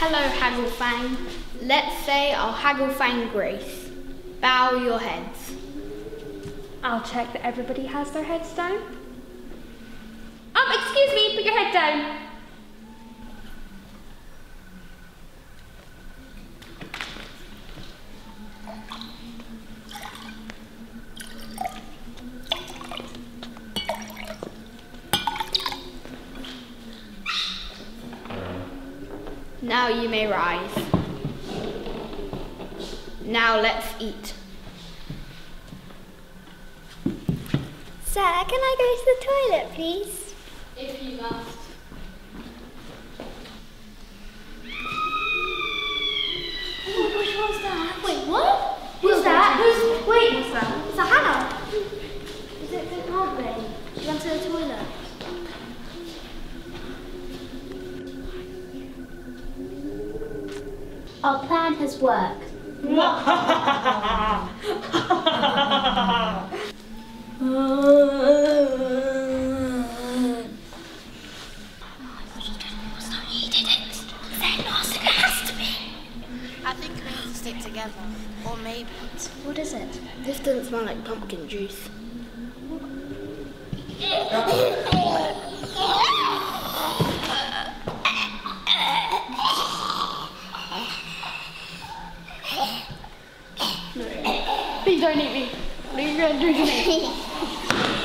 Hello, Hagglefang. Let's say our Hagglefang grace. Bow your heads. I'll check that everybody has their heads down. Excuse me, put your head down. Now you may rise. Now let's eat. Sir, can I go to the toilet, please? If you must. Which one's that? Wait, what? Who's that? Wait, what's that? It's a Hannah. Is it Bromley? She went to the toilet. Our plan has worked. I think we need to stick together. Or maybe. What is it? This doesn't smell like pumpkin juice. Please don't eat me. Please don't drink me.